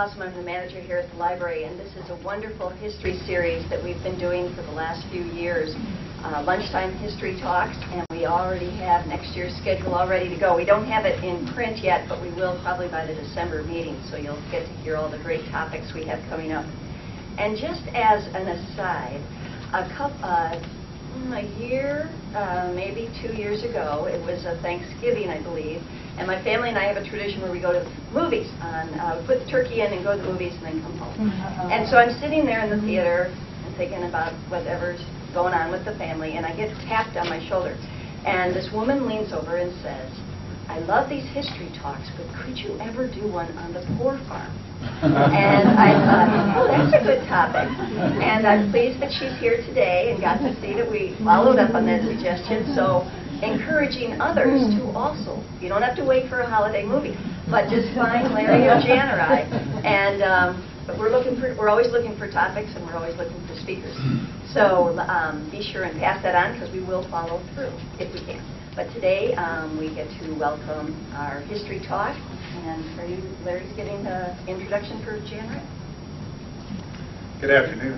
Possum. I'm the manager here at the library, and this is a wonderful history series that we've been doing for the last few years. Lunchtime history talks, and we already have next year's schedule all ready to go. We don't have it in print yet, but we will probably by the December meeting, so you'll get to hear all the great topics we have coming up. And just as an aside, a year, maybe 2 years ago, it was a Thanksgiving, I believe, and my family and I have a tradition where we go to the movies. Put the turkey in and go to the movies and then come home. And so I'm sitting there in the theater and thinking about whatever's going on with the family, and I get tapped on my shoulder. And this woman leans over and says, "I love these history talks, but could you ever do one on the poor farm?" And I thought, oh, that's a good topic. And I'm pleased that she's here today and got to see that we followed up on that suggestion. So encouraging others to also, you don't have to wait for a holiday movie, but just find Larry or Jan or I. And but we're always looking for topics, and we're always looking for speakers. So be sure and pass that on, because we will follow through if we can. But today we get to welcome our history talk, and Larry's giving the introduction for Jan Wright. Good afternoon.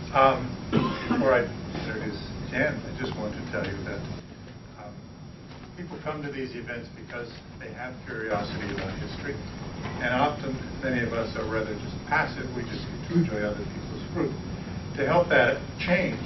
Before I introduce Jan, I just want to tell you that people come to these events because they have curiosity about history, and often many of us are rather just passive. We just get to enjoy other people's fruit. To help that change,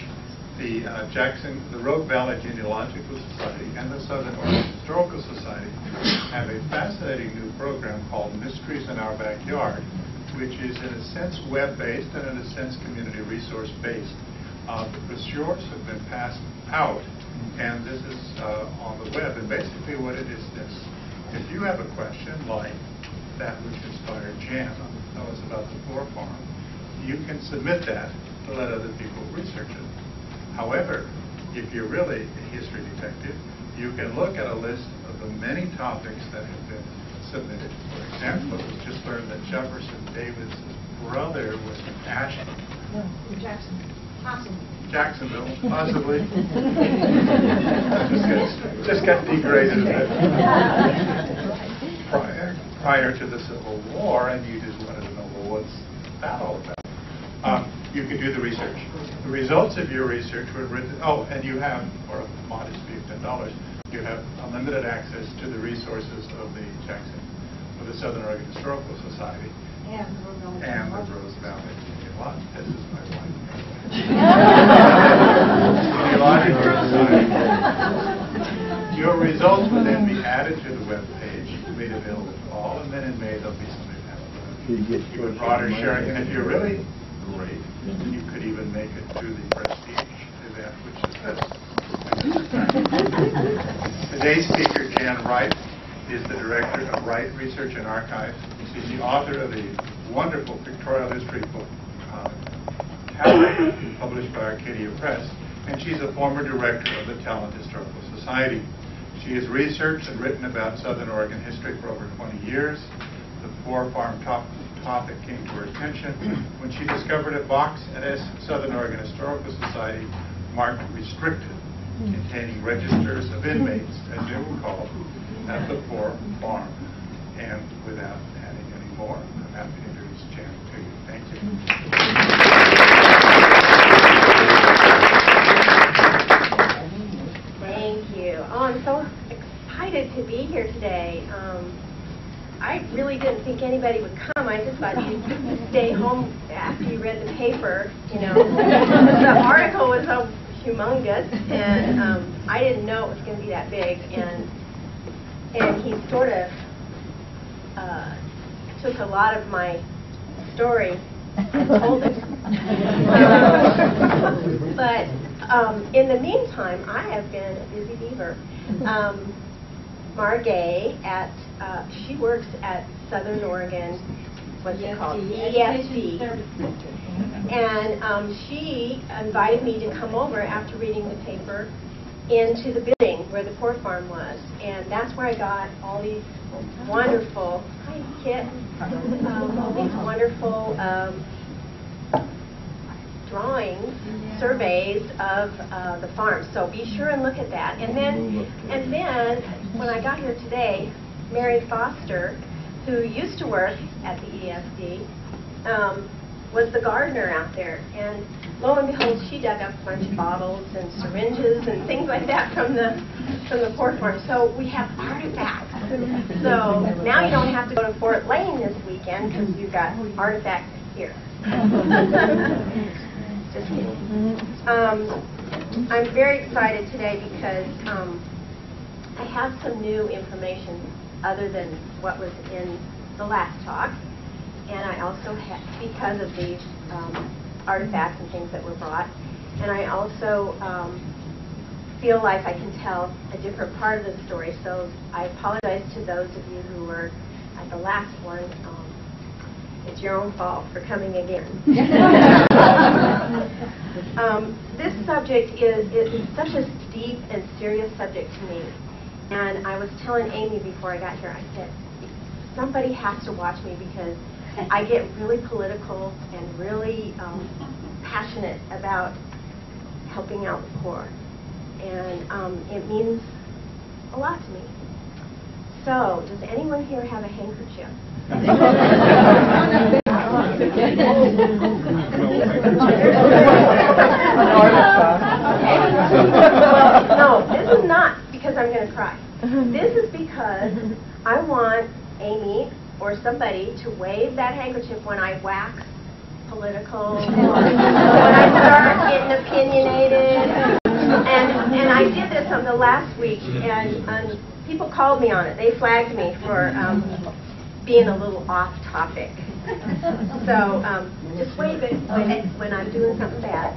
the Rogue Valley Genealogical Society and the Southern Oregon Historical Society have a fascinating new program called Mysteries in Our Backyard, which is in a sense web-based and in a sense community resource-based. The brochures have been passed out, and this is on the web. And basically what it is this: if you have a question like that which inspired Jan, tell us about the poor farm, you can submit that to let other people research it. However, if you're really a history detective, you can look at a list of the many topics that have been submitted. For example, it was just learned that Jefferson Davis' brother was from Ashland. No, Jacksonville, possibly. just got degraded a bit. Prior to the Civil War, and you just wanted to know, well, what's that all about? You can do the research. The results of your research were written, and you have, for a modest fee of $10, you have unlimited access to the resources of the Southern Oregon Historical Society and the Rose Valley Genealogical. This is my wife. Genealogical Society. Your results will then be added to the web page, made available to all, and then in May there'll be something even broader sharing. And if you're really great, you could even make it to the prestige event, which is this. Today's speaker, Jan Wright, is the director of Wright Research and Archives. She's the author of the wonderful pictorial history book, Talent, published by Arcadia Press, and she's a former director of the Talent Historical Society. She has researched and written about Southern Oregon history for over 20 years. The poor farm topic came to her attention when she discovered a box at Southern Oregon Historical Society marked restricted, containing registers of inmates, as they were called, at the poor farm. And without adding any more, I'm happy to introduce Jan to you. Thank you. Thank you. Oh, I'm so excited to be here today. I really didn't think anybody would come. I just thought you'd stay home after you read the paper. You know, the article was so humongous, and I didn't know it was going to be that big. And he sort of took a lot of my story and told it. But in the meantime, I have been a busy beaver. Margay she works at Southern Oregon, what's it called? ESD. And she invited me to come over after reading the paper into the building where the poor farm was. And that's where I got all these wonderful, hi Kit, all these wonderful drawings, surveys of the farm. So be sure and look at that. And then when I got here today, Mary Foster, who used to work at the ESD, was the gardener out there. And lo and behold, she dug up a bunch of bottles and syringes and things like that from the pork farm. So we have artifacts. So now you don't have to go to Fort Lane this weekend because you've got artifacts here. Just kidding. I'm very excited today because I have some new information other than what was in the last talk. And I also have, because of the artifacts and things that were brought, and I also feel like I can tell a different part of the story. So I apologize to those of you who were at the last one. It's your own fault for coming again. This subject is such a deep and serious subject to me. And I was telling Amy before I got here, I said, somebody has to watch me because I get really political and really passionate about helping out the poor. And it means a lot to me. So, does anyone here have a handkerchief? Well, no, this is not because I'm going to cry. This is because I want Amy or somebody to wave that handkerchief when I wax political, when I start getting opinionated. And I did this on the last week, and people called me on it. They flagged me for being a little off topic. So just wave it when I'm doing something bad.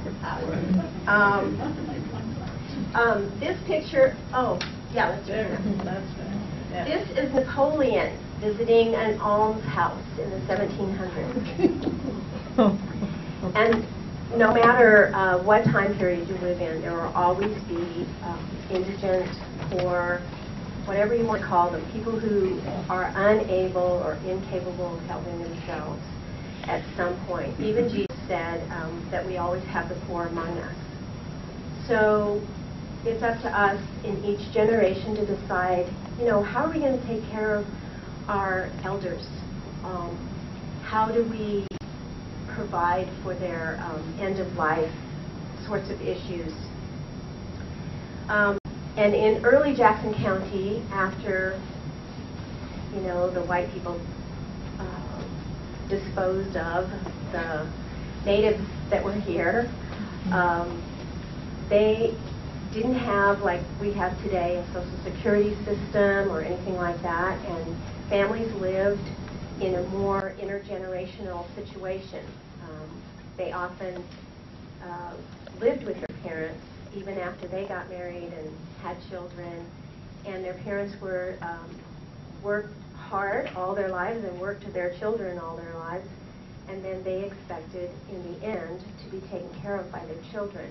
This picture, oh, yeah, let's do it. This is Napoleon visiting an almshouse in the 1700s. And no matter what time period you live in, there will always be indigent, poor, whatever you want to call them, people who are unable or incapable of helping themselves at some point. Even Jesus said that we always have the poor among us. So it's up to us in each generation to decide, how are we going to take care of our elders? How do we provide for their end-of-life sorts of issues? And in early Jackson County, after, the white people disposed of the natives that were here, they didn't have, like we have today, a Social Security system or anything like that, and families lived in a more intergenerational situation. They often lived with their parents even after they got married and had children, and their parents worked hard all their lives and worked to their children all their lives, and then they expected in the end to be taken care of by their children.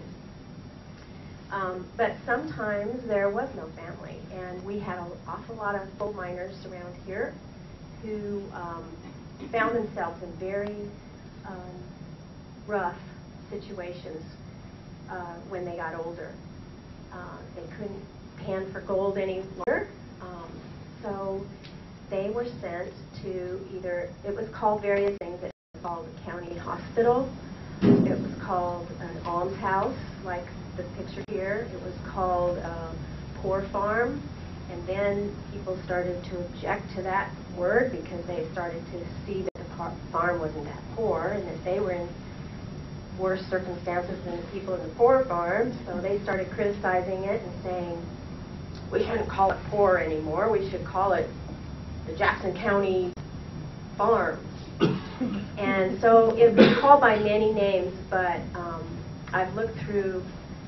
But sometimes there was no family, and we had an awful lot of coal miners around here who found themselves in very rough situations when they got older. They couldn't pan for gold any longer, so they were sent to either, it was called various things. It was called a county hospital. It was called an almshouse, like the picture here. It was called a poor farm. And then people started to object to that word because they started to see that the farm wasn't that poor and that they were in worse circumstances than the people in the poor farm. So they started criticizing it and saying, we shouldn't call it poor anymore. We should call it the Jackson County Farm. And so it was called by many names, but I've looked through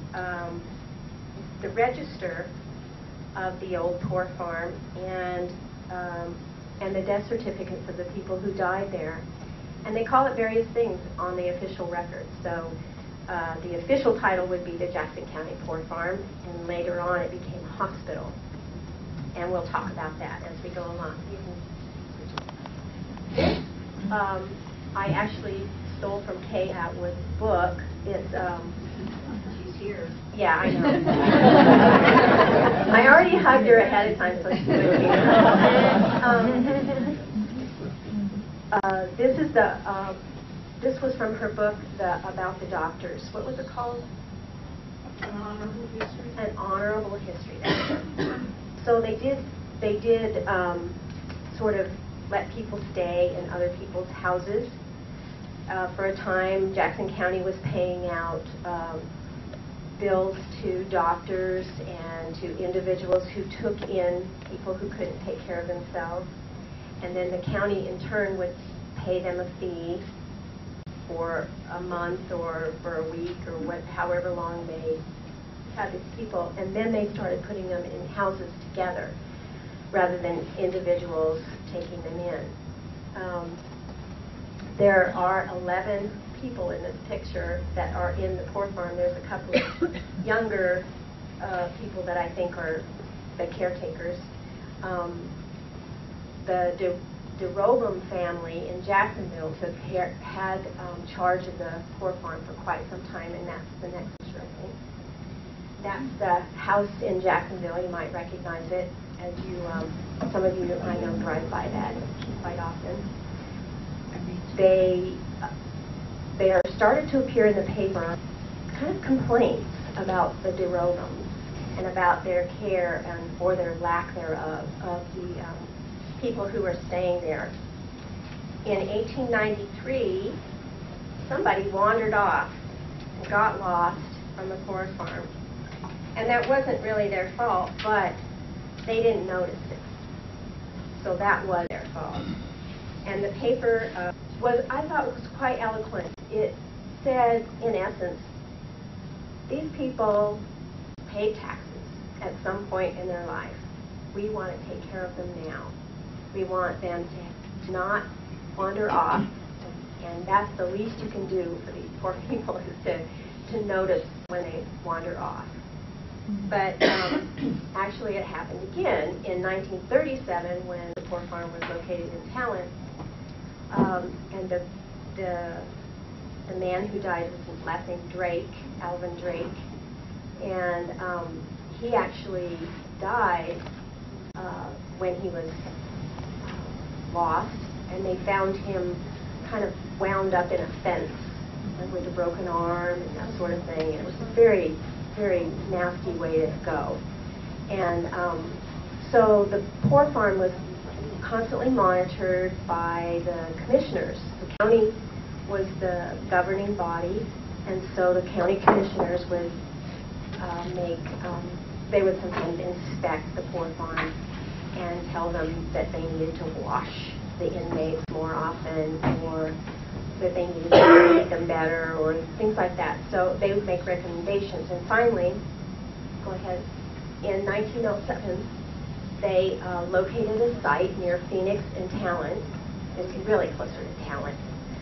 the register of the old poor farm and the death certificates of the people who died there. And they call it various things on the official records. So the official title would be the Jackson County Poor Farm, and later on it became a hospital. And we'll talk about that as we go along. This I actually stole from Kay Atwood's book. It's she's here. Yeah, I know. I already hugged her ahead of time, so she wouldn't be here. This is the this was from her book about the doctors. What was it called? An Honorable History. An Honorable History. So they did sort of let people stay in other people's houses. For a time, Jackson County was paying out bills to doctors and to individuals who took in people who couldn't take care of themselves. And then the county, in turn, would pay them a fee for a month or for a week or however long they had these people. And then they started putting them in houses together rather than individuals taking them in. There are 11 people in this picture that are in the poor farm. There's a couple of younger people that I think are the caretakers. The DeRobum family in Jacksonville had charge of the poor farm for quite some time, and that's the next picture, I think. That's the house in Jacksonville. You might recognize it, as you, some of you I know drive by that quite often. They are started to appear in the paper, kind of complaints about the DeRobums and about their care and or their lack thereof of the people who were staying there. In 1893, somebody wandered off and got lost from the poor farm. And that wasn't really their fault, but they didn't notice it. So that was their fault. And the paper I thought was quite eloquent. It said, in essence, these people paid taxes at some point in their life. We want to take care of them now. We want them to not wander off, and that's the least you can do for these poor people, is to notice when they wander off. But actually it happened again in 1937 when the poor farm was located in Talent, and the man who died was his last name Drake, Alvin Drake, and he actually died when he was lost, and they found him kind of wound up in a fence with a broken arm and that sort of thing. And it was a very, very nasty way to go. And so the poor farm was constantly monitored by the commissioners. The county was the governing body, and so the county commissioners would they would sometimes inspect the poor farm and tell them that they needed to wash the inmates more often, or that they needed to make them better, or things like that. So they would make recommendations. And finally, go ahead, in 1907, they located a site near Phoenix and Talent. It's really closer to Talent.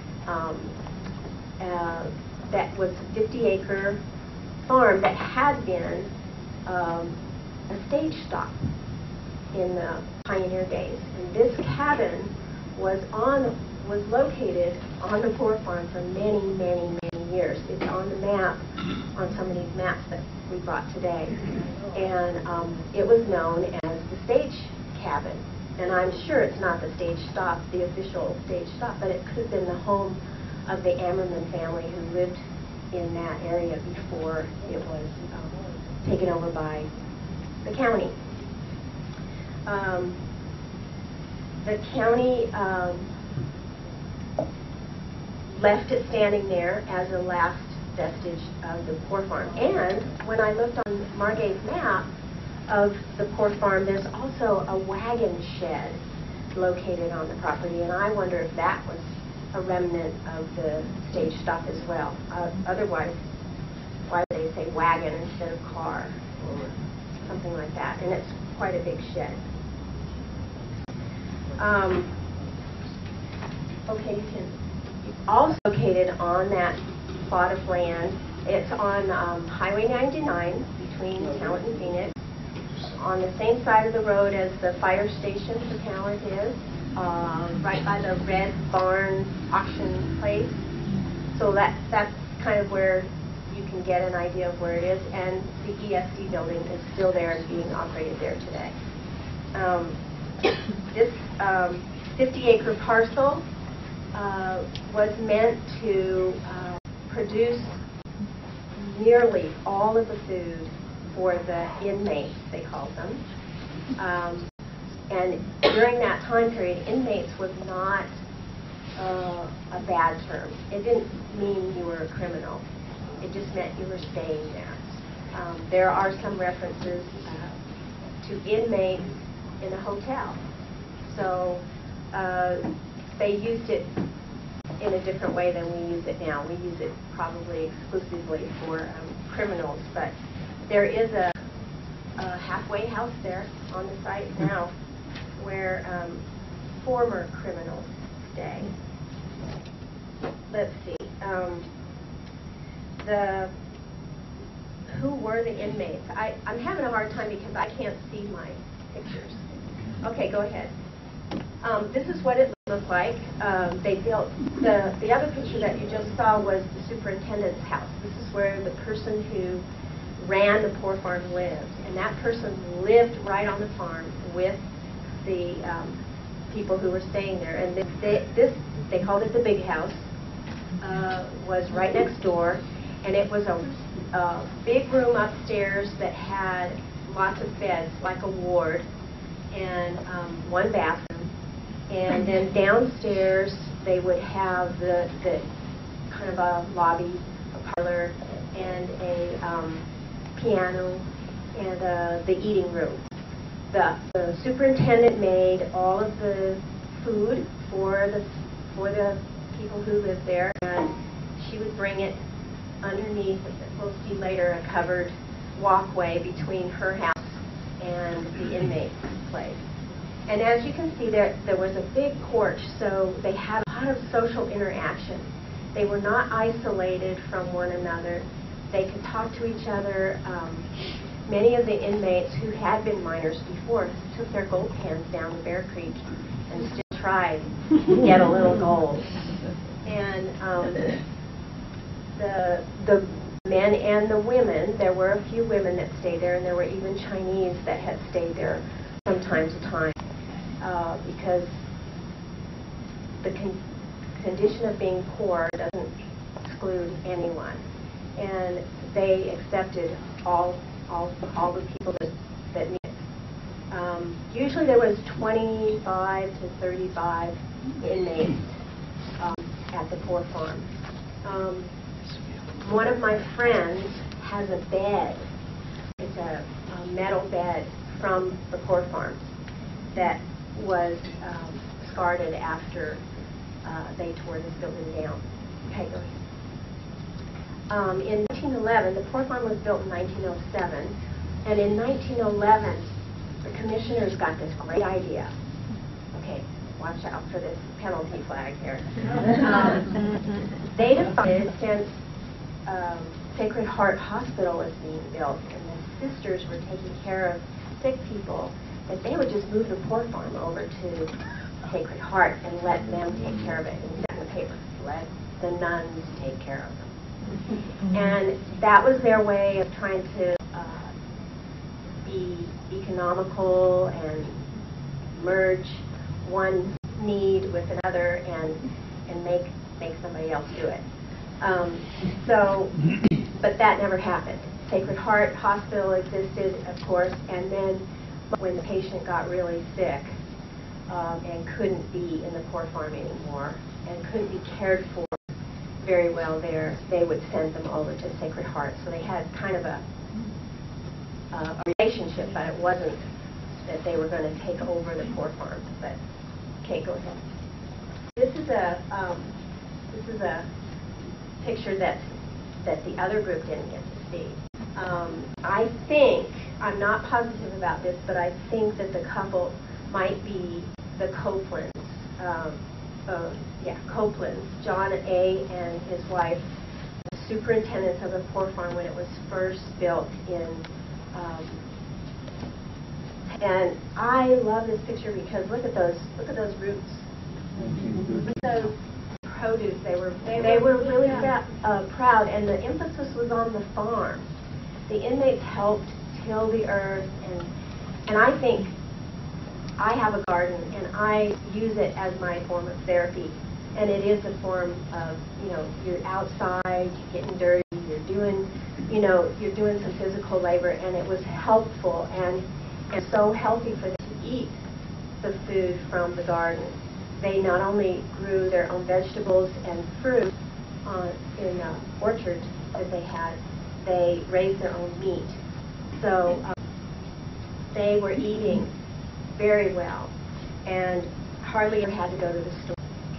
That was a 50-acre farm that had been a stage stop in the pioneer days. And this cabin was located on the poor farm for many, many, many years. It's on the map, on some of these maps that we brought today. And it was known as the stage cabin. And I'm sure it's not the stage stop, the official stage stop, but it could have been the home of the Ammerman family who lived in that area before it was taken over by the county. The county left it standing there as a last vestige of the poor farm. And when I looked on Margate's map of the poor farm, there's also a wagon shed located on the property, and I wonder if that was a remnant of the stage stop as well. Otherwise, why would they say wagon instead of car or something like that? And it's quite a big shed. Okay, it's also located on that plot of land. It's on Highway 99 between Talent and Phoenix, on the same side of the road as the fire station for Talent is, right by the Red Barn auction place. So that's kind of where you can get an idea of where it is. And the ESD building is still there and being operated there today. This 50-acre parcel was meant to produce nearly all of the food for the inmates, they called them. And during that time period, inmates was not a bad term. It didn't mean you were a criminal. It just meant you were staying there. There are some references to inmates in a hotel. So they used it in a different way than we use it now. We use it probably exclusively for criminals, but there is a halfway house there on the site now where former criminals stay. Let's see. Who were the inmates? I'm having a hard time because I can't see my pictures. Okay, go ahead. This is what it looked like. They built, the other picture that you just saw was the superintendent's house. This is where the person who ran the poor farm lived. And that person lived right on the farm with the people who were staying there. And they called it the big house, was right next door. And it was a big room upstairs that had lots of beds, like a ward, and one bathroom. And then downstairs they would have the kind of a lobby, a parlor, and a piano, and the eating room. The superintendent made all of the food for the people who lived there, and she would bring it underneath. We'll see later a covered walkway between her house and the inmates' place. And as you can see, there was a big porch, so they had a lot of social interaction. They were not isolated from one another. They could talk to each other. Many of the inmates who had been miners before took their gold pans down to Bear Creek and still tried to get a little gold. And the men and the women, there were a few women that stayed there, and there were even Chinese that had stayed there from time to time. Because the condition of being poor doesn't exclude anyone, and they accepted all the people that needed. Usually there was 25 to 35 inmates at the poor farm. One of my friends has a bed. It's a metal bed from the poor farm that was discarded after they tore this building down. Okay, go ahead. In 1911, the poor farm was built in 1907, and in 1911, the commissioners got this great idea. Okay, watch out for this penalty flag here. They decided, since Sacred Heart Hospital was being built and the sisters were taking care of sick people, that they would just move the poor farm over to Sacred Heart and let them take care of it. And set in the paper, let the nuns take care of them. And that was their way of trying to be economical and merge one need with another and make somebody else do it. But that never happened. Sacred Heart Hospital existed, of course, and then when the patient got really sick and couldn't be in the poor farm anymore and couldn't be cared for very well there, they would send them over to Sacred Heart. So they had kind of a relationship, but it wasn't that they were going to take over the poor farm. But okay, go ahead. This is a picture that the other group didn't get to see. I think, I'm not positive about this, but I think that the couple might be the Copelands. Copelands, John A. and his wife, the superintendents of the poor farm when it was first built in. And I love this picture because look at those roots. Look at those produce. They were really proud, and the emphasis was on the farm. The inmates helped till the earth, and I think I have a garden, and I use it as my form of therapy And it is a form of, you're outside, you're getting dirty, you're doing, you're doing some physical labor, and it was helpful and so healthy for them to eat the food from the garden. They not only grew their own vegetables and fruit in orchards that they had, they raised their own meat. So they were eating very well and hardly ever had to go to the store.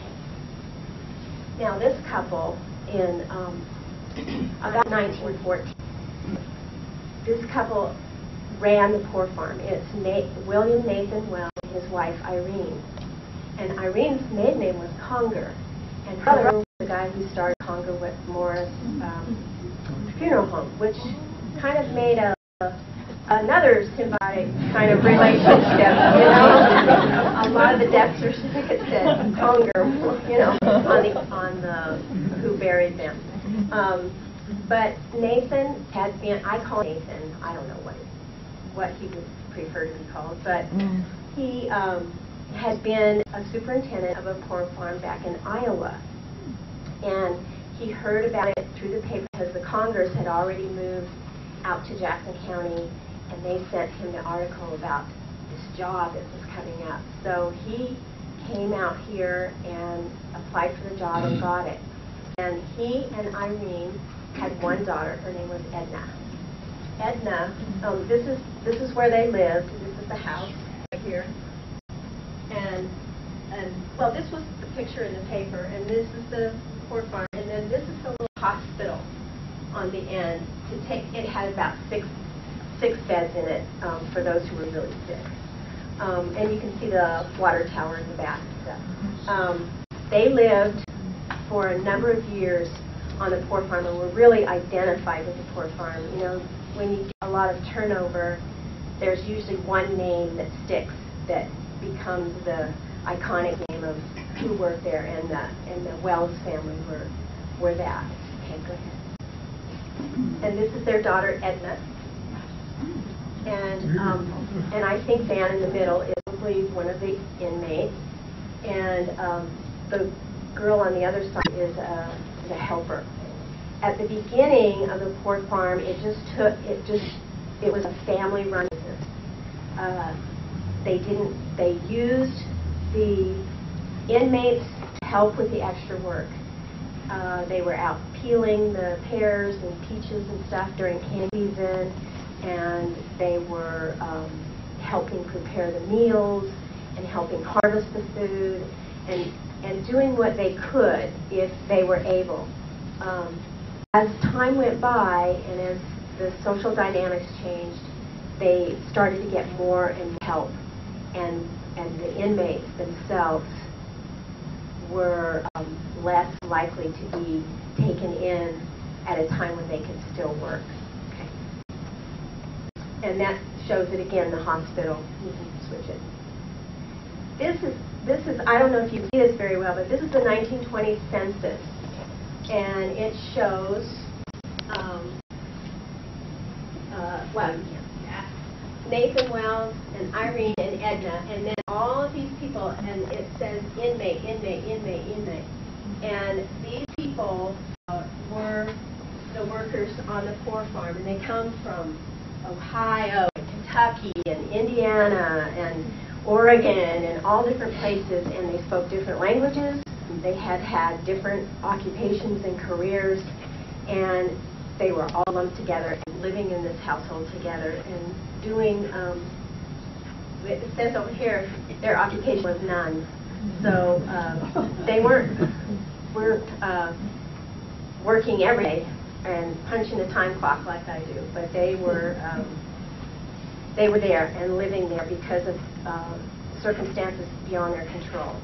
Now this couple in about 1914, this couple ran the poor farm. It's William Nathan Wells and his wife Irene. And Irene's maiden name was Conger. And her brother was the guy who started Conger with Morris Funeral Home, which kind of made another symbiotic kind of relationship, A lot of the death certificates said Conger, on the who buried them. But Nathan had been, I call Nathan, I don't know what he would prefer to be called, but he had been a superintendent of a poor farm back in Iowa. And he heard about it through the paper because the Congers had already moved out to Jackson County, and they sent him the article about this job that was coming up. So he came out here and applied for the job and got it. And he and Irene had one daughter. Her name was Edna. Edna, this is where they lived. This is the house right here. And well, this was the picture in the paper, and this is the poor farm, and then this is the little hospital on the end. It had about six beds in it for those who were really sick. And you can see the water tower in the back and stuff. They lived for a number of years on the poor farm and were really identified with the poor farm. When you get a lot of turnover, there's usually one name that sticks that becomes the iconic name of who worked there, and the Wells family were that. Okay, go ahead. And this is their daughter Edna, and I think Van in the middle is probably one of the inmates, and the girl on the other side is a helper. At the beginning of the poor farm, it was a family-run business. They used the inmates to help with the extra work. They were out peeling the pears and peaches and stuff during canning season, and they were helping prepare the meals and helping harvest the food and doing what they could if they were able. As time went by and as the social dynamics changed, they started to get more and more help, and the inmates themselves were less likely to be taken in at a time when they could still work. Okay. And that shows it again, the hospital. You can switch it. This is I don't know if you see this very well, but this is the 1920 census, and it shows Nathan Wells and Irene and Edna, and then all of these people, and it says inmate, inmate, inmate, inmate. And these people were the workers on the poor farm, and they come from Ohio, and Kentucky, and Indiana, and Oregon, and all different places, and they spoke different languages. They had different occupations and careers, and they were all lumped together and living in this household together and doing, it says over here, their occupation was none. So they weren't working every day and punching a time clock like I do, but they were there and living there because of circumstances beyond their control.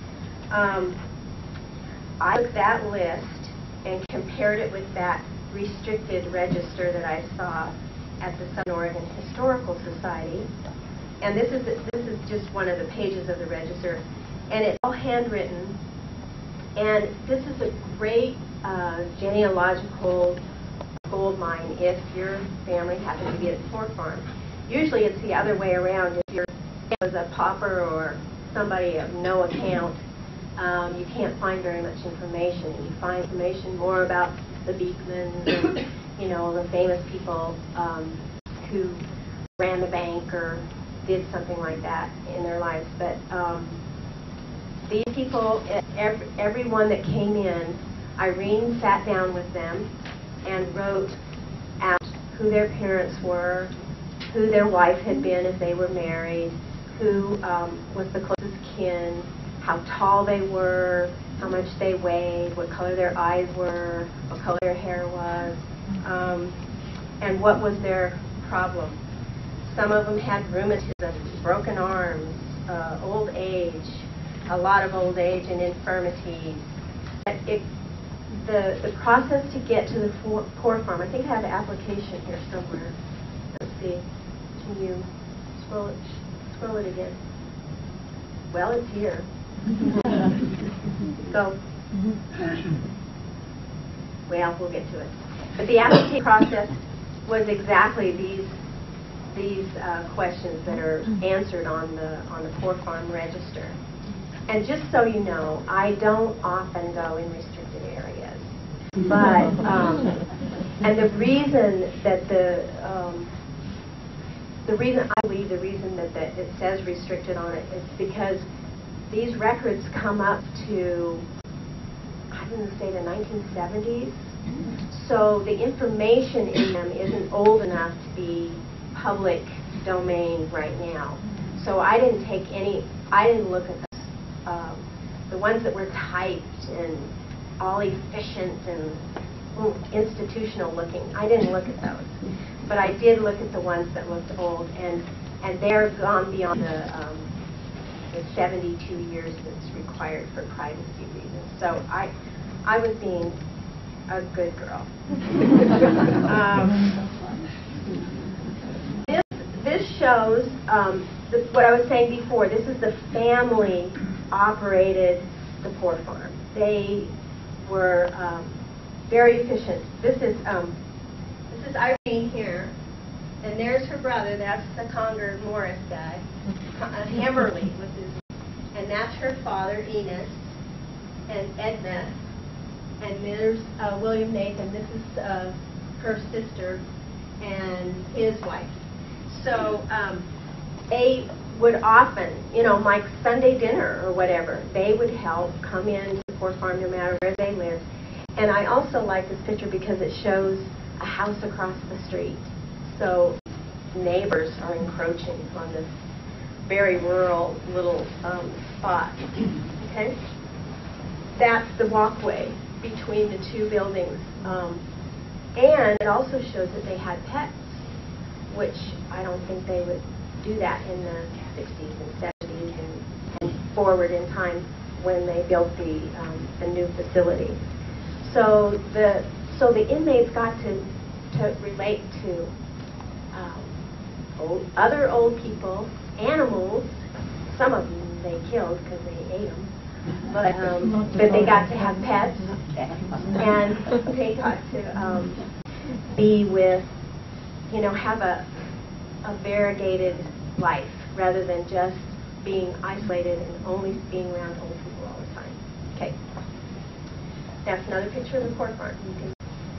I took that list and compared it with that restricted register that I saw at the Southern Oregon Historical Society, and this is just one of the pages of the register, and it's all handwritten, and this is a great genealogical gold mine if your family happened to be at the poor farm. Usually it's the other way around. If your family was a pauper or somebody of no account, you can't find very much information. You find information more about the Beekmans and, the famous people who ran the bank or did something like that in their lives. But these people, everyone that came in, Irene sat down with them and wrote out who their parents were, who their wife had been if they were married, who was the closest kin, how tall they were, how much they weighed, what color their eyes were, what color their hair was, and what was their problem. Some of them had rheumatism, broken arms, old age, a lot of old age and infirmities. The process to get to the poor farm, I think I have an application here somewhere. Let's see. Can you scroll it again? Well, it's here. So, well, we'll get to it. But the application process was exactly these questions that are answered on the poor farm register. And just so you know, I don't often go in restricted areas. But and the reason that I believe the reason that it says restricted on it is because these records come up to, I'm going to say, the 1970s. So the information in them isn't old enough to be public domain right now. So I didn't look at the ones that were typed and all efficient and institutional looking. I didn't look at those. But I did look at the ones that looked old, and they're gone beyond the 72 years that's required for privacy reasons. So I was being a good girl. This shows what I was saying before. This is the family operated the poor farm. They were very efficient. This is Irene here, and there's her brother. That's the Conger Morris guy. Hammerly was his name. And that's her father, Enos, and Edna. And there's William Nathan. This is her sister and his wife. So they would often, like Sunday dinner or whatever, they would help come in to the poor farm no matter where they lived. And I also like this picture because it shows a house across the street. So neighbors are encroaching on this very rural little spot. Okay? That's the walkway between the two buildings. And it also shows that they had pets, which I don't think they would do that in the 60s and 70s and forward in time when they built the new facility. So the inmates got to relate to other old people, animals. Some of them they killed because they ate them, but they got to have pets, and they got to be with, have a variegated life rather than just being isolated and only being around old people all the time. Okay. That's another picture of the poor farm. You can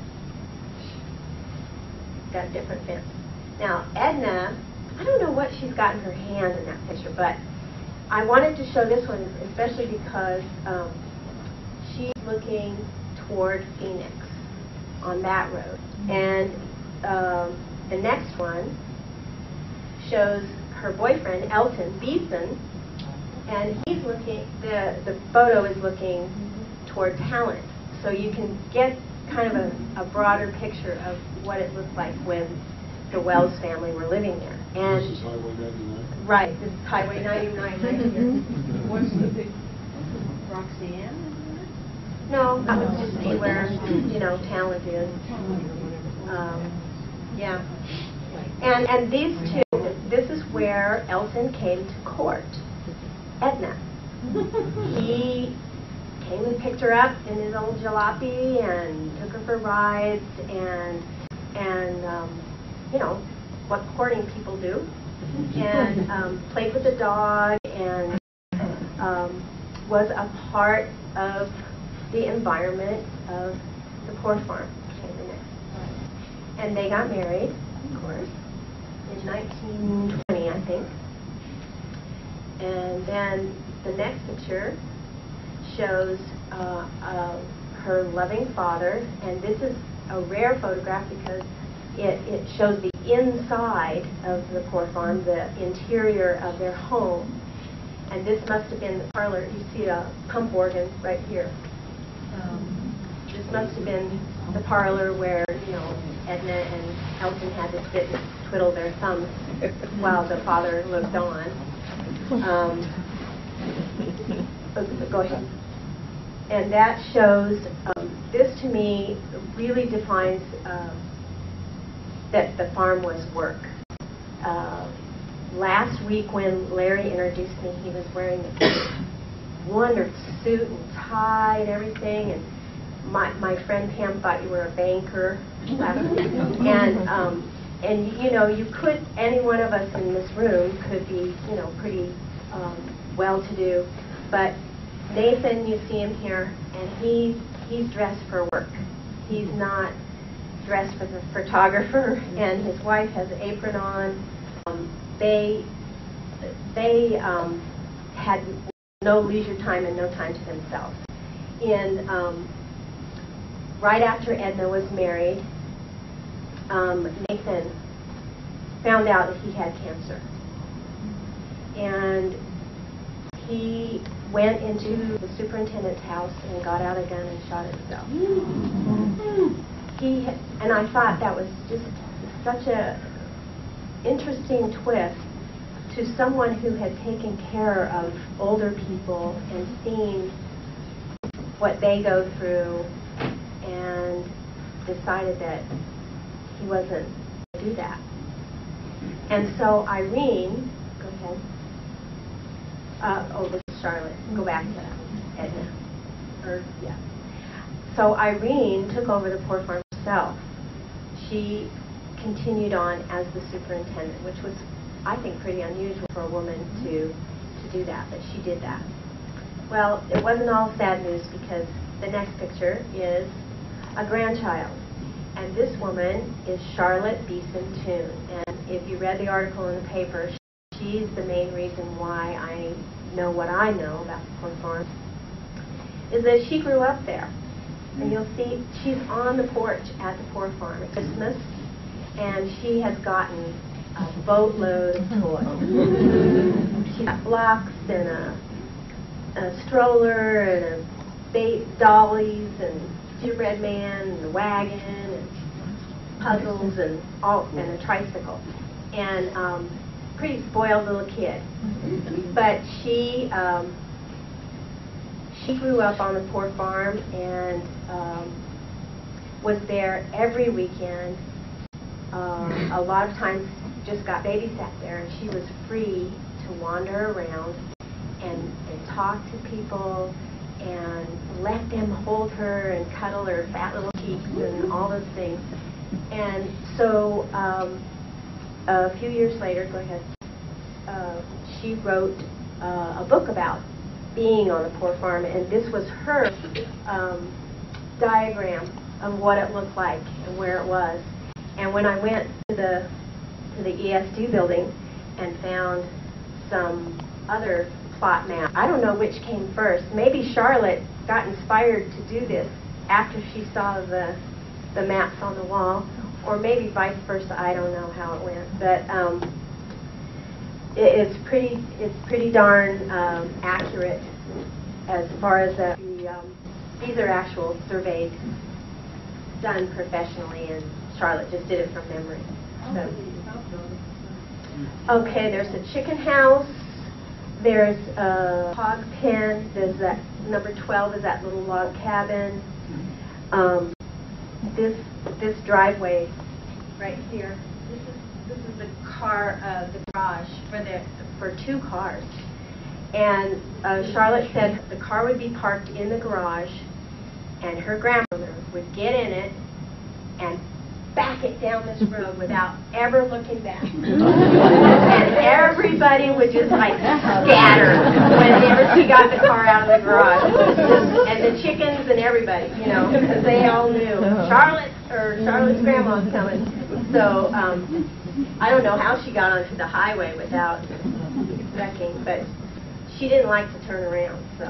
got a different fence. Now, Edna, I don't know what she's got in her hand in that picture, but I wanted to show this one especially because she's looking toward Phoenix on that road. And the next one shows her boyfriend, Elton Beeson, and he's looking, the photo is looking toward Talent. So you can get kind of a broader picture of what it looked like when the Wells family were living there. And this is Highway 99? Right, this is Highway 99 right here. What's the big Roxanne? No, that was just see where, Talent is. Yeah. And these two, this is where Elton came to court. Edna. He came and picked her up in his old jalopy and took her for rides and what courting people do, and played with the dog and was a part of the environment of the poor farm. Okay, the next slide. And they got married, of course, in 1920, I think. And then the next picture shows her loving father, and this is a rare photograph because it shows the inside of the poor farm, the interior of their home. And this must have been the parlor. You see a pump organ right here. This must have been the parlor where, you know, Edna and Elton had to sit and twiddle their thumbs while the father looked on. Go ahead. And that shows, this to me really defines that the farm was work. Last week when Larry introduced me, he was wearing a wonderful suit and tie and everything, and my friend Pam thought you were a banker last week. And you know, you could, any one of us in this room could be, you know, pretty well-to-do, but Nathan, you see him here, and he's dressed for work. He's not dressed as a photographer, and his wife has an apron on. They had no leisure time and no time to themselves. Right after Edna was married, Nathan found out that he had cancer. And he went into the superintendent's house and got out a gun and shot himself. And I thought that was just such a interesting twist to someone who had taken care of older people and seen what they go through and decided that he wasn't going to do that. And so Irene, go ahead. This is Charlotte. Go back to Edna. Yeah. So Irene took over the poor farm herself. She continued on as the superintendent, which was, I think, pretty unusual for a woman to do that, but she did that. Well, it wasn't all sad news because the next picture is a grandchild. And this woman is Charlotte Beeson Toon. And if you read the article in the paper, she's the main reason why I know what I know about the poor farm, is that she grew up there. And you'll see she's on the porch at the poor farm at Christmas, and she has gotten a boatload of toys. She's got blocks and a stroller and dollies and gingerbread man and a wagon and puzzles and a tricycle. And pretty spoiled little kid. But she grew up on the poor farm and was there every weekend. A lot of times just got babysat there, and she was free to wander around and talk to people and let them hold her and cuddle her fat little cheeks and all those things. And so a few years later, go ahead, she wrote a book about being on the poor farm, and this was her diagram of what it looked like and where it was. And when I went to the ESD building and found some other plot map, I don't know which came first. Maybe Charlotte got inspired to do this after she saw the maps on the wall, or maybe vice versa. I don't know how it went, but it's pretty darn accurate as far as these are actual surveys done professionally, and Charlotte just did it from memory. So. Okay, there's a chicken house. There's a hog pen. There's that number 12 is that little log cabin. This driveway right here. This is the garage for two cars. And Charlotte said the car would be parked in the garage, and her grandmother would get in it and back it down this road without ever looking back. And everybody would just like scatter whenever she got the car out of the garage. And the chickens and everybody, you know, because they all knew Charlotte's grandma's coming. So I don't know how she got onto the highway without wrecking, but she didn't like to turn around. So,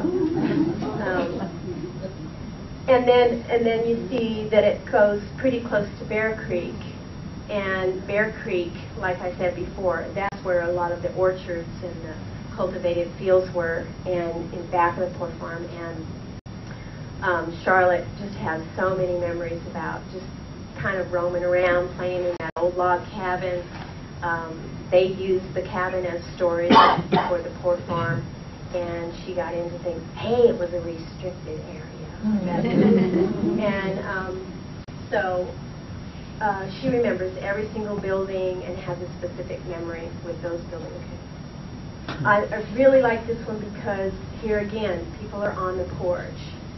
and then you see that it goes pretty close to Bear Creek, and Bear Creek, like I said before, that's where a lot of the orchards and the cultivated fields were, and in back of the Poor Farm. And Charlotte just has so many memories about just kind of roaming around, playing in that old log cabin. They used the cabin as storage for the Poor Farm, and she got into things. Hey, it was a restricted area. And so she remembers every single building and has a specific memory with those buildings. I really like this one because here again, people are on the porch.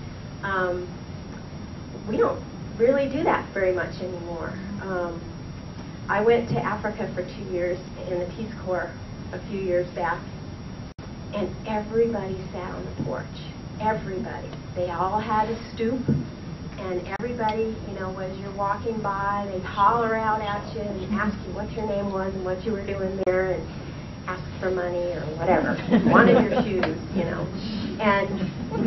We don't really do that very much anymore. I went to Africa for 2 years in the Peace Corps a few years back, and everybody sat on the porch. Everybody. They all had a stoop, and everybody, you know, as you're walking by, they'd holler out at you and ask you what your name was and what you were doing there, and ask for money or whatever. Wanted your shoes, you know. And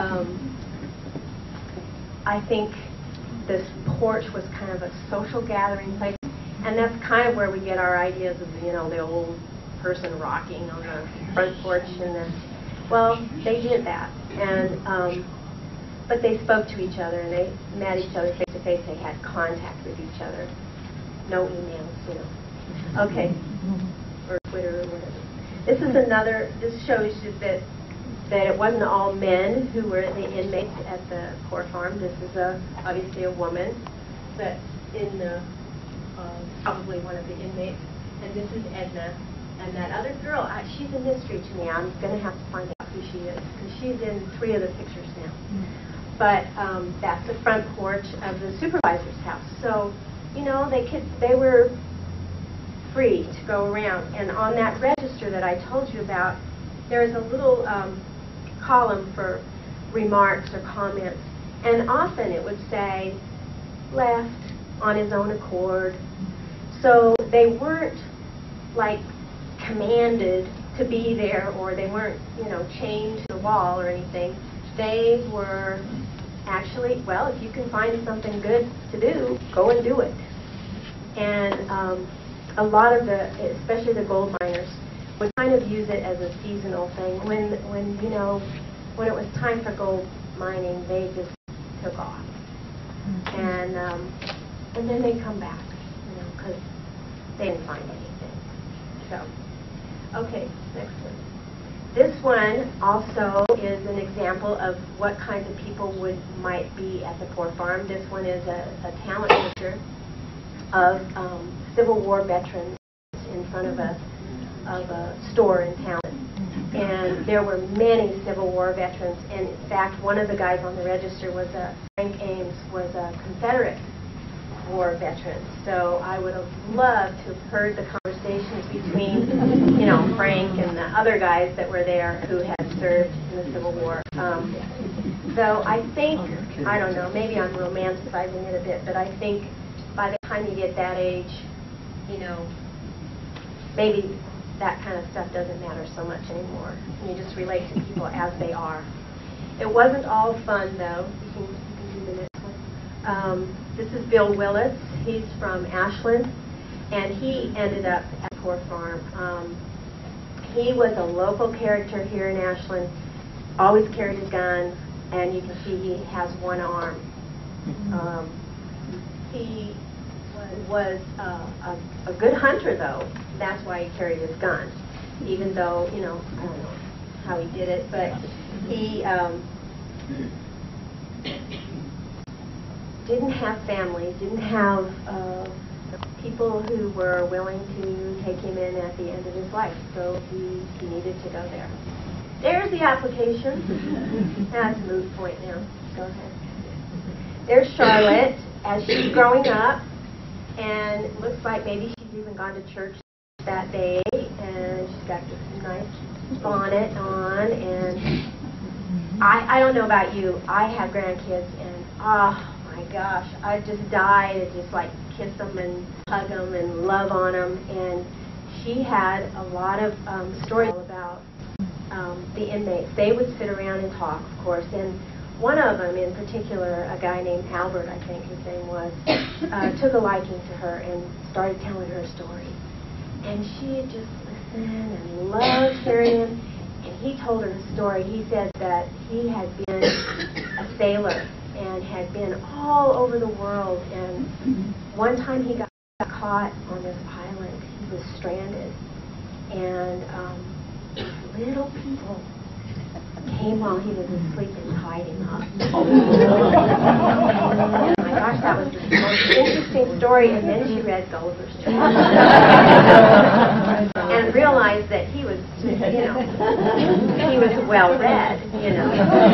I think this porch was kind of a social gathering place, and that's kind of where we get our ideas of, you know, the old person rocking on the front porch. And well, they did that, and but they spoke to each other, and they met each other face to face. They had contact with each other. No emails, you know. Okay, or Twitter or whatever. This is another. This shows you that it wasn't all men who were the inmates at the Poor Farm. This is obviously a woman that's in the probably one of the inmates, and this is Edna. And that other girl, she's a mystery to me. I'm going to have to find out who she is, because she's in 3 of the pictures now. But that's the front porch of the supervisor's house. So, you know, they were free to go around. And on that register that I told you about, there's a little column for remarks or comments. And often it would say, left, on his own accord. So they weren't like commanded to be there, or they weren't, you know, chained to the wall or anything. They were actually, well, if you can find something good to do, go and do it. And a lot of especially the gold miners, would kind of use it as a seasonal thing. When you know, when it was time for gold mining, they just took off, and then they come back, you know, because they didn't find anything. So. Okay, next one. This one also is an example of what kinds of people might be at the Poor Farm. This one is a talent picture of Civil War veterans in front of a store in town. And there were many Civil War veterans. And in fact, one of the guys on the register was Frank Ames, was a Confederate War veteran. So I would have loved to have heard the conversations between, you know, Frank and the other guys that were there who had served in the Civil War. So I think, I don't know, maybe I'm romanticizing it a bit, but I think by the time you get that age, you know, maybe that kind of stuff doesn't matter so much anymore. You just relate to people as they are. It wasn't all fun, though. You can do the next one. This is Bill Willis. He's from Ashland, and he ended up at Poor Farm. He was a local character here in Ashland, always carried his gun, and you can see he has one arm. He was a good hunter, though. That's why he carried his gun, even though, you know, I don't know how he did it, but he didn't have family, didn't have people who were willing to take him in at the end of his life, so he needed to go there. There's the application. That's a moot point now. Go ahead. There's Charlotte as she's growing up, And it looks like maybe she's even gone to church that day, and she's got this nice bonnet on, and I don't know about you, I have grandkids, and oh my gosh, I just die to just like kiss them and hug them and love on them. And she had a lot of stories about the inmates. They would sit around and talk, of course, and one of them in particular, a guy named Albert, I think his name was, took a liking to her and started telling her a story. And she had just listened and loved hearing him. And he told her a story. He said that he had been a sailor and had been all over the world. And one time he got caught on this island. He was stranded. And little people came while he was asleep and tied him up. Oh my gosh, that was the most interesting story. And then she read Gulliver's Travels and realized that he was, you know, he was well read, you know.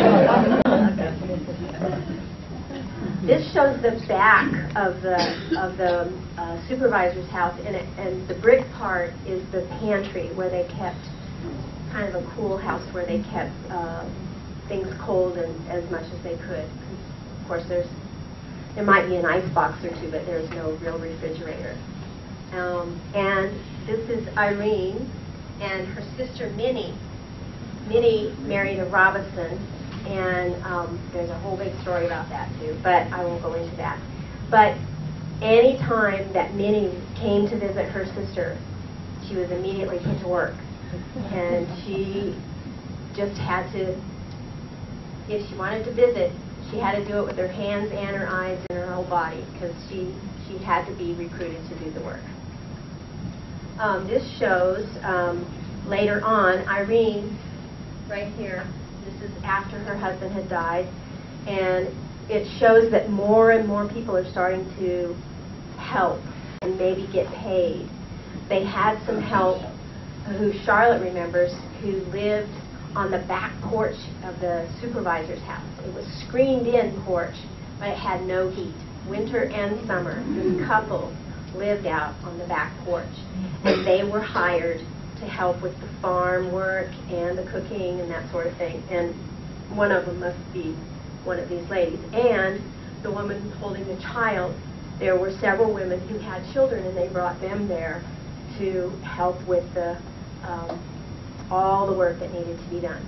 This shows the back of the supervisor's house, and the brick part is the pantry where they kept, kind of a cool house where they kept things cold and as much as they could. Of course, there might be an ice box or two, but there's no real refrigerator. And this is Irene and her sister Minnie. Minnie married a Robinson, and there's a whole big story about that too, but I won't go into that. But any time that Minnie came to visit her sister, she was immediately put to work. And she just had to, if she wanted to visit, she had to do it with her hands and her eyes and her whole body, because she had to be recruited to do the work. This shows later on Irene, right here. This is after her husband had died, and it shows that more and more people are starting to help and maybe get paid. They had some help, who Charlotte remembers, who lived on the back porch of the supervisor's house. It was screened-in porch, but it had no heat. Winter and summer, this couple lived out on the back porch, and they were hired to help with the farm work and the cooking and that sort of thing. And one of them must be one of these ladies. And the woman holding the child, there were several women who had children, and they brought them there to help with the all the work that needed to be done.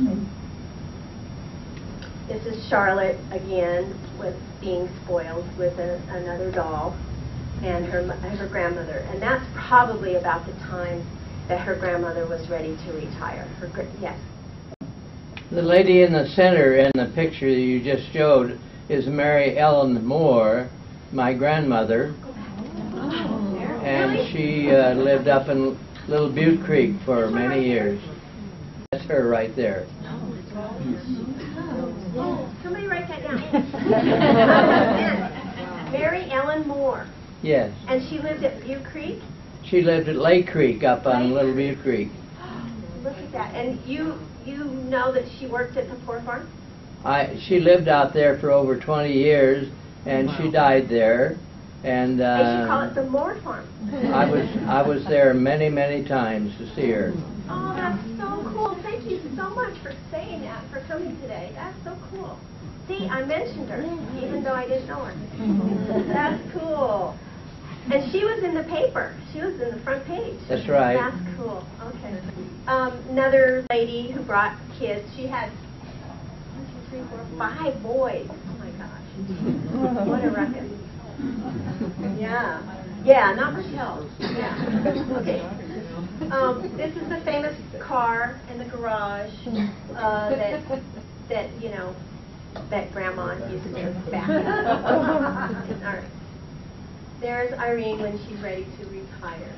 This is Charlotte again, with being spoiled with another doll, and her grandmother. And that's probably about the time that her grandmother was ready to retire. Yes? The lady in the center in the picture that you just showed is Mary Ellen Moore, my grandmother. And she lived up in Little Butte Creek for many years. That's her right there. Oh, somebody write that down. Mary Ellen Moore. Yes. And she lived at Butte Creek? She lived at Lake Creek up on Little Butte Creek. Look at that. And you know that she worked at the poor farm? She lived out there for over 20 years, and she died there. And They should call it the Moore Farm. I was there many, many times to see her. Oh, that's so cool. Thank you so much for saying that, for coming today. That's so cool. See, I mentioned her, even though I didn't know her. That's cool. And she was in the paper. She was in the front page. That's right. That's cool. Okay. Another lady who brought kids. She had 1, 2, 3, 4, 5 boys. Oh my gosh. What a ruckus. Yeah. Yeah, not Michelle. Yeah. Okay. This is the famous car in the garage that you know, that Grandma used to back up. All right. There's Irene when she's ready to retire.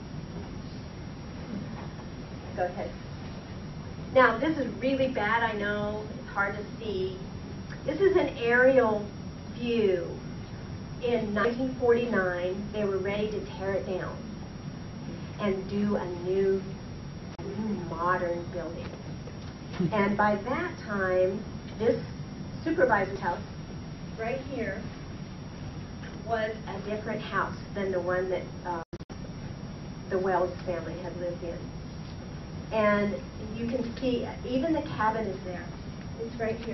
Go ahead. Now, this is really bad, I know. It's hard to see. This is an aerial view. In 1949, they were ready to tear it down and do a new modern building. And by that time, this supervisor's house, right here, was a different house than the one that the Wells family had lived in. And you can see, even the cabin is there. It's right here.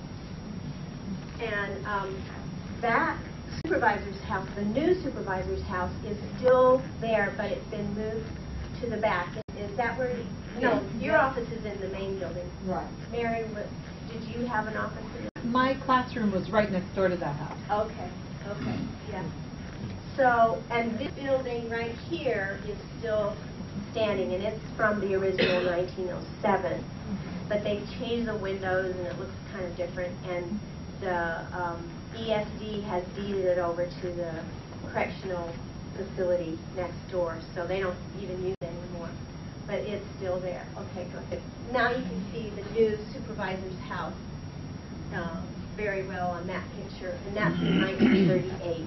And that supervisor's house, the new supervisor's house, is still there, but it's been moved to the back. Is that where? No, your office is in the main building. Right. Mary, did you have an office in the? My classroom was right next door to that house. Okay, okay, yeah. So, and this building right here is still standing, and it's from the original 1907. But they've changed the windows, and it looks kind of different. And the ESD has deeded it over to the correctional facility next door, so they don't even use it anymore. But it's still there. Okay, go ahead. Now you can see the new supervisor's house very well on that picture, and that's in 1938.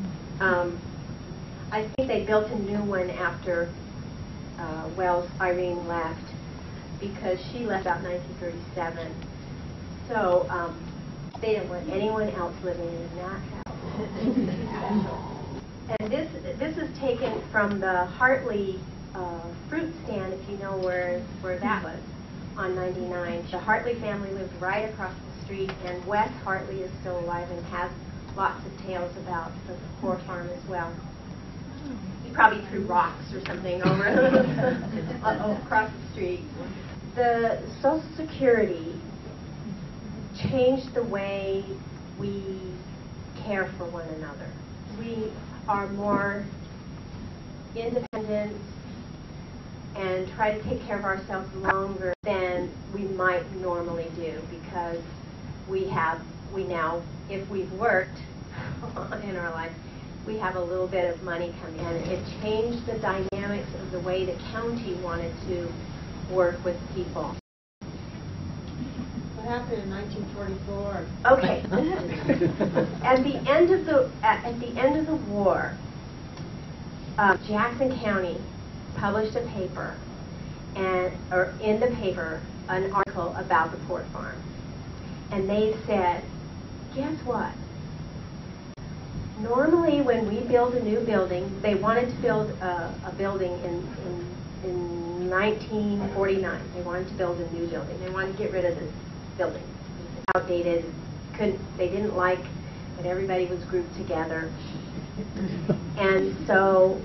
I think they built a new one after Wells Irene left, because she left about 1937. So they didn't want anyone else living in that house. And this is taken from the Hartley fruit stand, if you know where that was, on 99. The Hartley family lived right across the street, and Wes Hartley is still alive and has lots of tales about the poor farm as well. He probably threw rocks or something over across the street. The Social Security changed the way we care for one another. We are more independent and try to take care of ourselves longer than we might normally do, because we now, if we've worked in our life, we have a little bit of money coming in. It changed the dynamics of the way the county wanted to work with people. What happened in 1944? Okay. At the end of the war, Jackson County published a paper, or in the paper, an article about the Port Farm. And they said, guess what? Normally when we build a new building, they wanted to build a building in 1949. They wanted to build a new building. They wanted to get rid of this building. It was outdated. They didn't like that everybody was grouped together. And so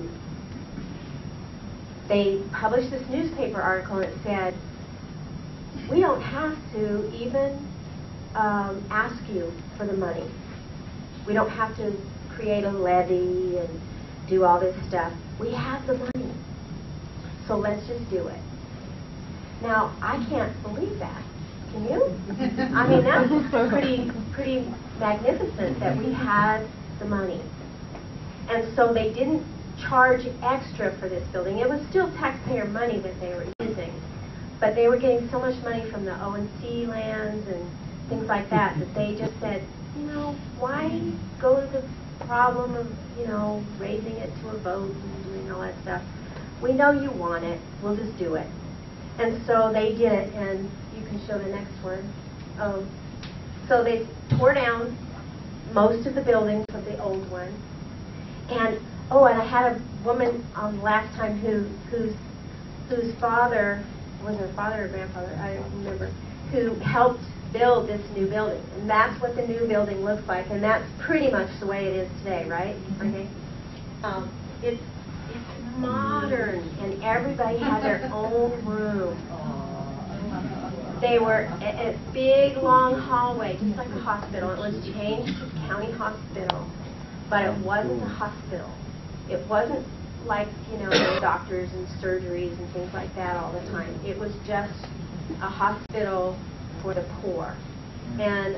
they published this newspaper article, and it said, we don't have to even ask you for the money. We don't have to create a levy and do all this stuff. We have the money, so let's just do it. Now, I can't believe that. Can you? I mean, that's pretty magnificent that we had the money. And so they didn't charge extra for this building. It was still taxpayer money that they were using, but they were getting so much money from the O&C lands and things like that that they just said, you know, why go to the problem of, you know, raising it to a vote and doing all that stuff? We know you want it. We'll just do it. And so they did it, and you can show the next one. So they tore down most of the buildings of the old one. And I had a woman last time whose father, was her father or grandfather, I don't remember, who helped build this new building. And that's what the new building looks like, and that's pretty much the way it is today, right? Okay. It's modern, and everybody had their own room. They were a big, long hallway, just like a hospital. It was changed to county hospital, but it wasn't a hospital. It wasn't like, you know, doctors and surgeries and things like that all the time. It was just a hospital for the poor. And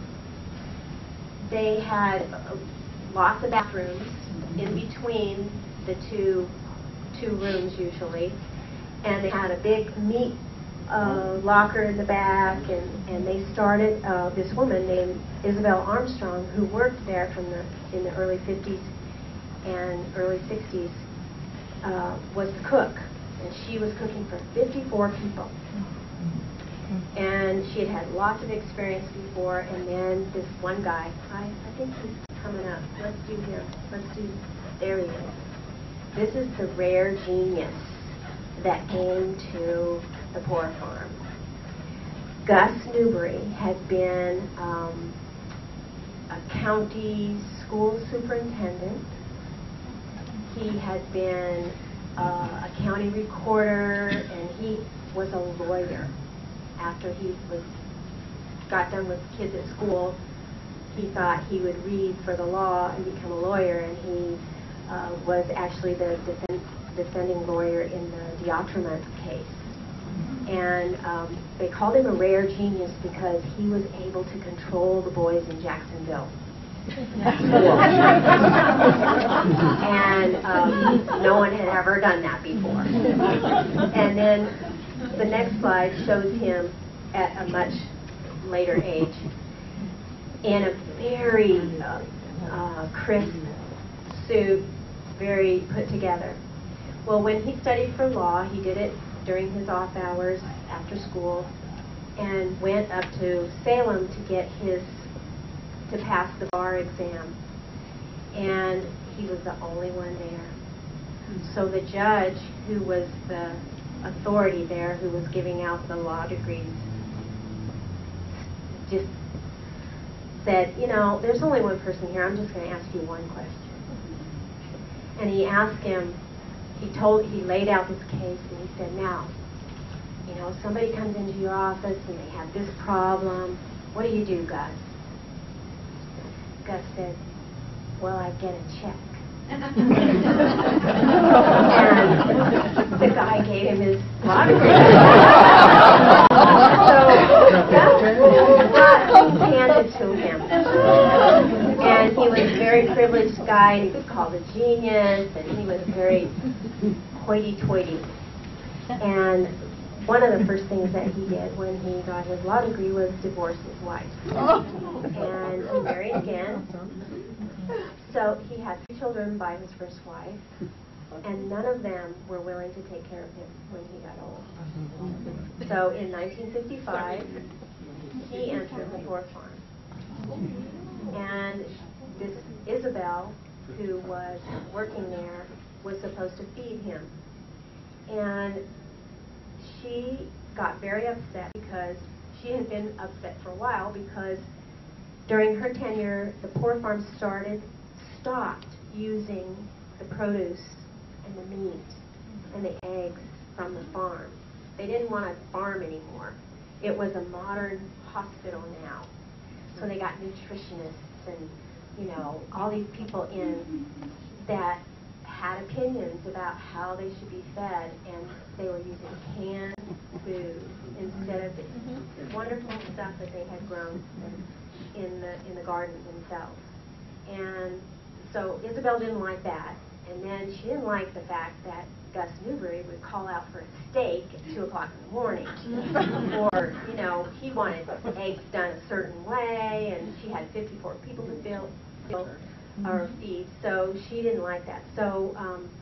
they had lots of bathrooms in between the two rooms usually, and they had a big meat locker in the back, and they started, this woman named Isabel Armstrong, who worked there in the early 50s and early 60s, was the cook, and she was cooking for 54 people. And she had lots of experience before, and then this one guy, I think he's coming up. up. Let's do him. There he is. This is the rare genius that came to the Poor Farm. Gus Newbury had been a county school superintendent. He had been a county recorder, and he was a lawyer. After he got done with kids at school, he thought he would read for the law and become a lawyer, and he was actually the defending lawyer in the D'Autremont case. And they called him a rare genius because he was able to control the boys in Jacksonville. And no one had ever done that before. And then the next slide shows him at a much later age in a very crisp suit, very put together. Well, when he studied for law, he did it during his off hours after school, and went up to Salem to pass the bar exam. And he was the only one there. So the judge, who was the authority there, who was giving out the law degrees, just said, you know, there's only one person here, I'm just going to ask you one question. And he asked him, he laid out this case, and he said, now, you know, somebody comes into your office and they have this problem, what do you do, Gus? Gus said, well, I get a check. And the guy gave him his law degree. So Gus handed to him. And he was a very privileged guy, and he was called a genius, and he was very hoity-toity. And one of the first things that he did when he got his law degree was divorce his wife. And he married again. So he had 3 children by his first wife, and none of them were willing to take care of him when he got old. So in 1955, he entered the Poor Farm. And this Isabel, who was working there, was supposed to feed him. And she got very upset because she had been upset for a while because during her tenure, the Poor Farm stopped using the produce and the meat and the eggs from the farm. They didn't want to farm anymore. It was a modern hospital now. So they got nutritionists and, you know, all these people in that had opinions about how they should be fed, and they were using canned food instead of the wonderful stuff that they had grown in the garden themselves. And so Isabel didn't like that, and then she didn't like the fact that Gus Newbury would call out for a steak at 2 o'clock in the morning. Or, you know, he wanted eggs done a certain way, and she had 54 people to build or feed, so she didn't like that. So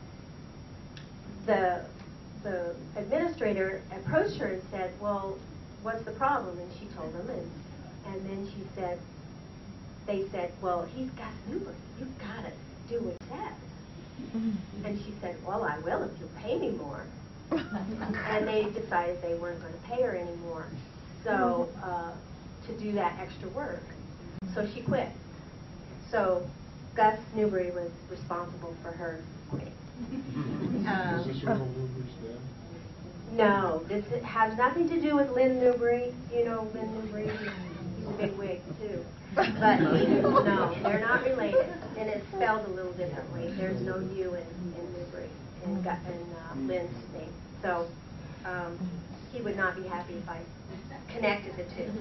the administrator approached her and said, well, what's the problem? And she told them, and then they said, well, he's Gus Newbury. You've got to do what he says. And she said, well, I will if you'll pay me more. And they decided they weren't going to pay her anymore, so to do that extra work. So she quit. So Gus Newbury was responsible for her quitting. No, this has nothing to do with Lynn Newbury. You know Lynn Newbury? He's a big wig, too. But no, they're not related. And it's spelled a little differently. There's no U in Newbury in Lynn's name. So he would not be happy if I connected the two.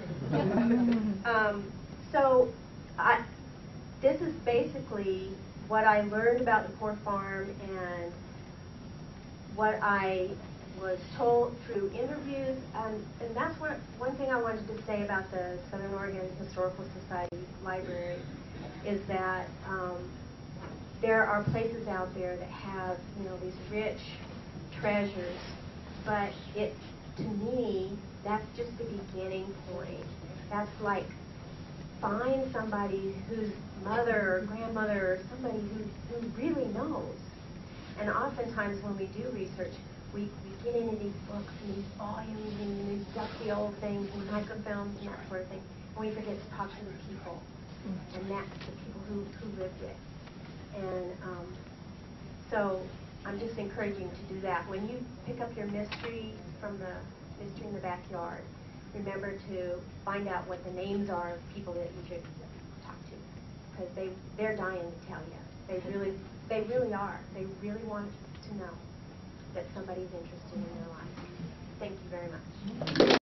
This is basically what I learned about the Poor Farm and what I was told through interviews, and that's one thing I wanted to say about the Southern Oregon Historical Society Library is that there are places out there that have, you know, these rich treasures, but to me, that's just the beginning point. That's like find somebody whose mother or grandmother or somebody who really knows. And oftentimes when we do research, we get into these books and these volumes and these dusty old things and microfilms and that sort of thing, and we forget to talk to the people. And that's the people who lived it. And so I'm just encouraging to do that. When you pick up your mystery from the Mystery in the Backyard, remember to find out what the names are of people that you should talk to, because they're dying to tell you. They really are. They really want to know that somebody's interested in their life. Thank you very much.